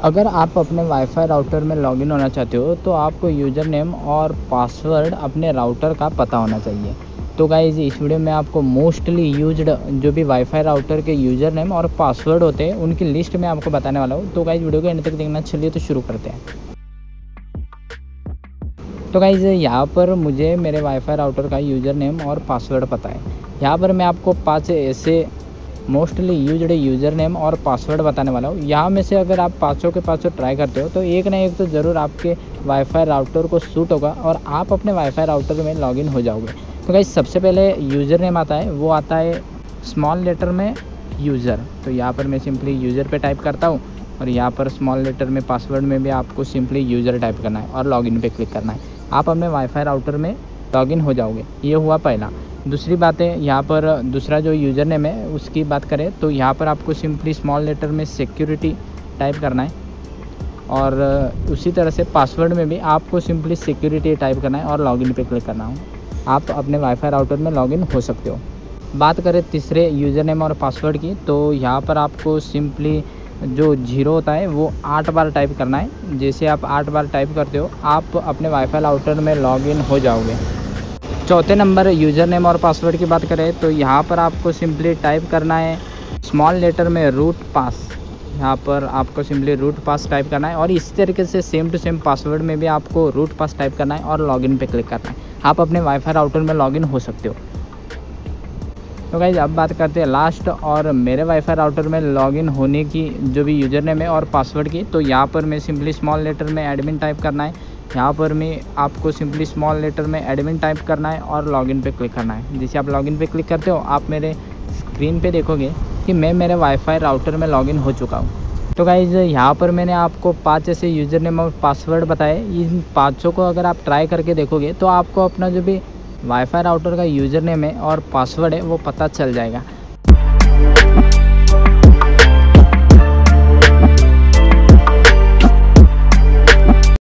अगर आप अपने वाईफाई राउटर में लॉगिन होना चाहते हो तो आपको यूज़र नेम और पासवर्ड अपने राउटर का पता होना चाहिए। तो गाइज़ इस वीडियो में आपको मोस्टली यूज्ड जो भी वाईफाई राउटर के यूज़र नेम और पासवर्ड होते हैं उनकी लिस्ट मैं आपको बताने वाला हूँ। तो गाइज़ वीडियो को एंड तक देखना। चलिए तो शुरू करते हैं। तो गाइज़ यहाँ पर मुझे मेरे वाईफाई राउटर का यूज़र नेम और पासवर्ड पता है। यहाँ पर मैं आपको 5 ऐसे मोस्टली यूज्ड यूज़र नेम और पासवर्ड बताने वाला हूँ। यहाँ में से अगर आप पाँचों के पाँचों ट्राई करते हो तो एक ना एक तो ज़रूर आपके वाईफाई राउटर को सूट होगा और आप अपने वाईफाई राउटर में लॉगिन हो जाओगे। तो गाइस सबसे पहले यूज़र नेम आता है, वो आता है स्मॉल लेटर में यूज़र। तो यहाँ पर मैं सिंपली यूज़र पे टाइप करता हूँ और यहाँ पर स्मॉल लेटर में पासवर्ड में भी आपको सिंपली यूज़र टाइप करना है और लॉगिन पे क्लिक करना है। आप अपने वाईफाई राउटर में लॉगिन हो जाओगे। ये हुआ पहला। दूसरी बात है, यहाँ पर दूसरा जो यूज़र नेम है उसकी बात करें तो यहाँ पर आपको सिंपली स्मॉल लेटर में सिक्योरिटी टाइप करना है और उसी तरह से पासवर्ड में भी आपको सिंपली सिक्योरिटी टाइप करना है और लॉगिन पे क्लिक करना है। आप अपने वाईफाई राउटर में लॉगिन हो सकते हो। बात करें तीसरे यूज़र नेम और पासवर्ड की तो यहाँ पर आपको सिंपली जो 0 होता है वो 8 बार टाइप करना है। जैसे आप 8 बार टाइप करते हो आप अपने वाईफाई राउटर में लॉगिन हो जाओगे। चौथे नंबर यूज़र नेम और पासवर्ड की बात करें तो यहाँ पर आपको सिंपली टाइप करना है स्मॉल लेटर में रूट पास। यहाँ पर आपको सिंपली रूट पास टाइप करना है और इसी तरीके से सेम टू सेम पासवर्ड में भी आपको रूट पास टाइप करना है और लॉगिन पे क्लिक करना है। आप अपने वाईफाई राउटर में लॉगिन हो सकते हो। तो गाइज अब बात करते हैं लास्ट और मेरे वाईफाई राउटर में लॉगिन होने की जो भी यूज़र नेम है और पासवर्ड की। तो यहाँ पर मैं सिंपली स्मॉल लेटर में एडमिन टाइप करना है। यहाँ पर मैं आपको सिंपली स्मॉल लेटर में एडमिन टाइप करना है और लॉगिन पे क्लिक करना है। जैसे आप लॉगिन पे क्लिक करते हो आप मेरे स्क्रीन पे देखोगे कि मैं मेरे वाईफाई राउटर में लॉगिन हो चुका हूँ। तो गाइज यहाँ पर मैंने आपको 5 ऐसे यूज़र नेम और पासवर्ड बताए। इन पाँचों को अगर आप ट्राई करके देखोगे तो आपको अपना जो भी वाईफाई राउटर का यूज़र नेम है और पासवर्ड है वो पता चल जाएगा।